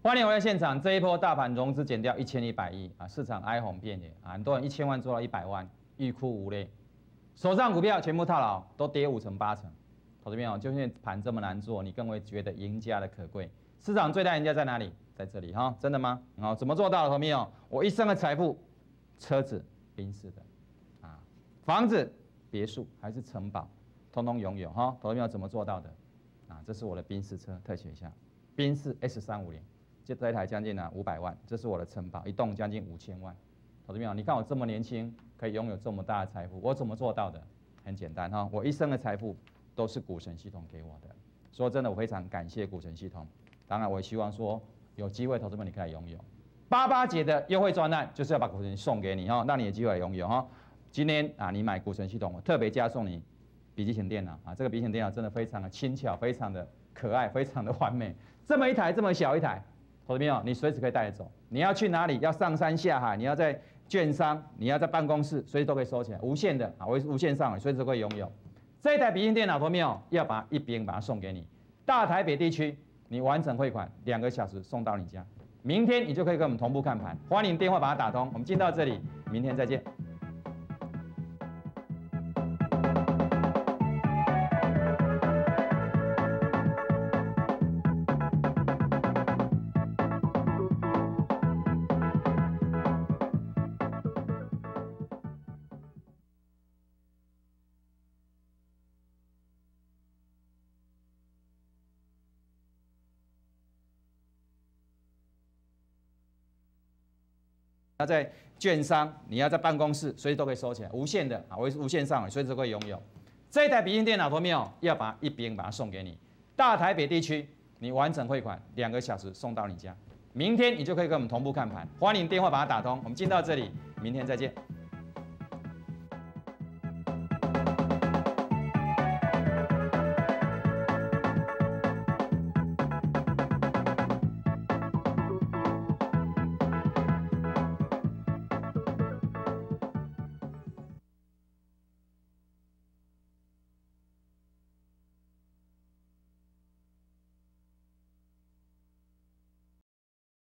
欢迎回来现场。这一波大盘融资减掉1100亿啊，市场哀鸿遍野啊，很多人1000万做到100万，欲哭无泪。手上股票全部套牢，都跌5成8成。投资朋友，就因为盘这么难做，你更会觉得赢家的可贵。市场最大赢家在哪里？在这里哈，真的吗？好，怎么做到的？投资朋友，我一生的财富，车子、宾士的啊，房子、别墅还是城堡，通通拥有哈。投资朋友怎么做到的？啊，这是我的宾士车，特写一下，宾士 S350。这一台将近500万，这是我的城堡，一栋将近5000万。投资朋友，你看我这么年轻，可以拥有这么大的财富，我怎么做到的？很简单哈，我一生的财富都是股神系统给我的。说真的，我非常感谢股神系统。当然，我也希望说有机会，投资们你可以拥有88节的优惠专案，就是要把股神送给你哈，让你有机会拥有哈。今天啊，你买股神系统，我特别加送你笔记型电脑啊，这个笔记型电脑真的非常的轻巧，非常的可爱，非常的完美。这么一台，这么小一台。投资朋友，你随时可以带着走。你要去哪里？要上山下海？你要在券商？你要在办公室？随时都可以收起来，无限的啊，无限上，随时都可以拥有。这一台笔记电脑，投资朋友要把一边把它送给你。大台北地区，你完成汇款2个小时送到你家，明天你就可以跟我们同步看盘。欢迎电话把它打通。我们进到这里，明天再见。要在券商，你要在办公室，随时都可以收起来，无限的啊，无限上，随时都可以拥有。这一台笔记电脑，投资朋友要把一边把它送给你。大台北地区，你完成汇款2个小时送到你家，明天你就可以跟我们同步看盘。欢迎电话把它打通。我们进到这里，明天再见。